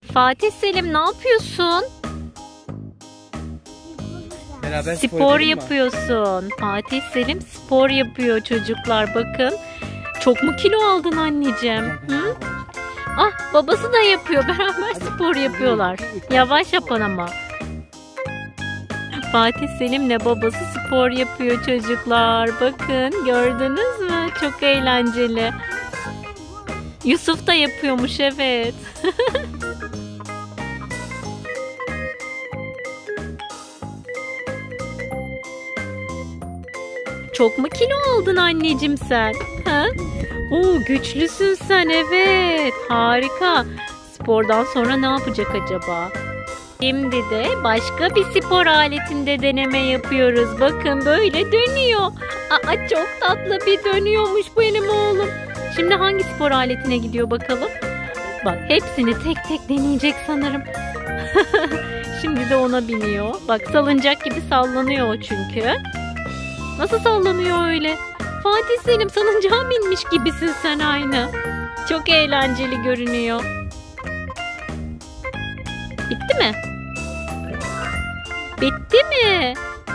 Fatih Selim ne yapıyorsun? Beraber Spor yapıyorsun. Fatih Selim spor yapıyor çocuklar bakın. Çok mu kilo aldın anneciğim? Hı? Ah babası da yapıyor. Beraber spor yapıyorlar. Yavaş yapan ama. Fatih Selim'le babası spor yapıyor çocuklar. Bakın gördünüz mü? Çok eğlenceli. Yusuf da yapıyormuş evet. Çok mu kilo aldın anneciğim sen? Ha? Oo, güçlüsün sen evet. Harika. Spordan sonra ne yapacak acaba? Şimdi de başka bir spor aletinde deneme yapıyoruz. Bakın böyle dönüyor. Aa, çok tatlı bir dönüyormuş benim oğlum. Şimdi hangi spor aletine gidiyor bakalım? Bak hepsini tek tek deneyecek sanırım. Şimdi de ona biniyor. Bak salıncak gibi sallanıyor o çünkü. Nasıl sallanıyor öyle? Fatih Selim salıncağa binmiş gibisin sen aynı. Çok eğlenceli görünüyor. Bitti mi? Bitti mi?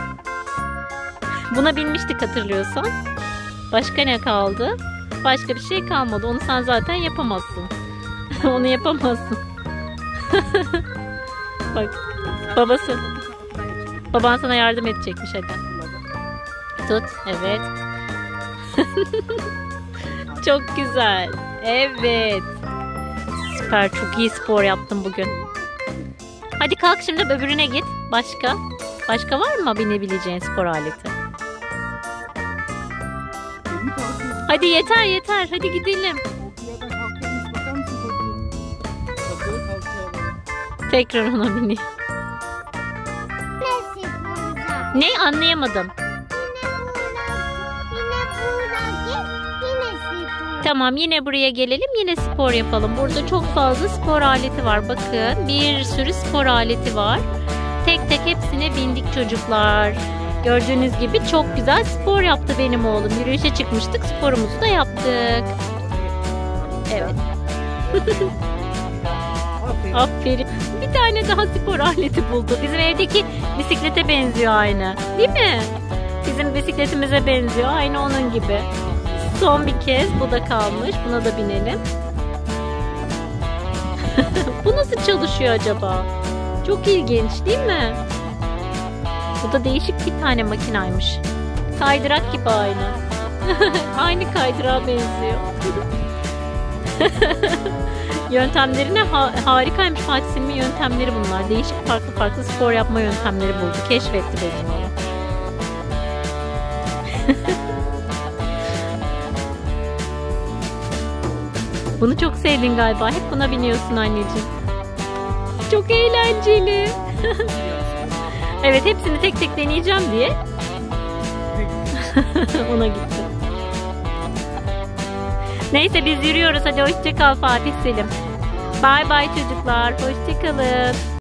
Buna binmiştik hatırlıyorsan. Başka ne kaldı? Başka bir şey kalmadı. Onu sen zaten yapamazsın. Onu yapamazsın. Bak babası. Baban sana yardım edecekmiş hadi. Tut. Evet. Çok güzel. Evet. Süper. Çok iyi spor yaptın bugün. Hadi kalk şimdi öbürüne git. Başka? Başka var mı binebileceğin spor aleti? Hadi yeter yeter. Hadi gidelim. Tekrar ona biniyor. Ne anlayamadım. Tamam yine buraya gelelim yine spor yapalım. Burada çok fazla spor aleti var. Bakın bir sürü spor aleti var. Tek tek hepsine bindik çocuklar. Gördüğünüz gibi çok güzel spor yaptı benim oğlum. Yürüyüşe çıkmıştık sporumuzu da yaptık. Evet. Aferin. Bir tane daha spor aleti buldu. Bizim evdeki bisiklete benziyor aynı. Değil mi? Bizim bisikletimize benziyor. Aynı onun gibi. Son bir kez bu da kalmış. Buna da binelim. Bu nasıl çalışıyor acaba? Çok ilginç değil mi? Bu da değişik bir tane makinaymış. Kaydırak gibi aynı. Aynı kaydırağa benziyor. Yöntemlerine harikaymış Fatih Selim'in yöntemleri bunlar. Değişik farklı spor yapma yöntemleri buldu. Keşfetti benim onu. Bunu çok sevdin galiba. Hep buna biniyorsun anneciğim. Çok eğlenceli. Evet hepsini tek tek deneyeceğim diye. Ona gitti. Neyse biz yürüyoruz. Hadi hoşça kal Fatih Selim. Bye bye çocuklar. Hoşça kalın.